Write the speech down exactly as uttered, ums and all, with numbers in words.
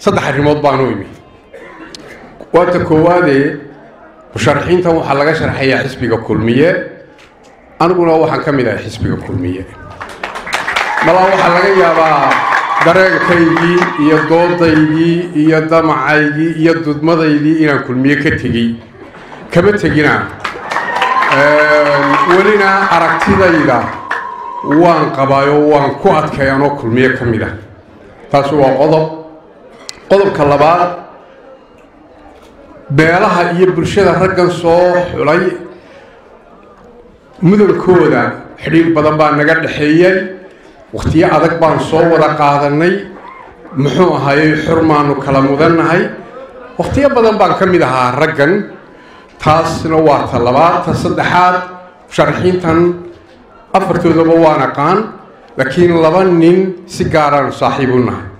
saddex arrimood baan u imi waata koowaadee musharaxiintan waxaa laga sharxayaa xisbiga kulmiye aniguna waxaan ka mid ahay xisbiga kulmiye malaa waxaa laga yaabaa dareenkaygii iyo doodaydii iyo damacaygii iyo dudmadaydii inaan kulmiye ka tegey kama tegina welina aragtidayda waan qabaayo waan ku adkay anoo kulmiye ka mid ah taasi waa qodob qodobka labaad beelaha iyo bulshada raggan soo xulay mudankooda xidhiir badan baa naga dhexeeyay waqtiyo adag baan soo wada qaadanay muxuu ahaayey xurmaanu kala mudannahay waqtiyo badan baan ka mid ahaa raggan taasna waa ta labaad ta saddexaad musharaxiintan afartoodaba waan aqaan laakiin laba nin si gaaraan saaxiib u nahay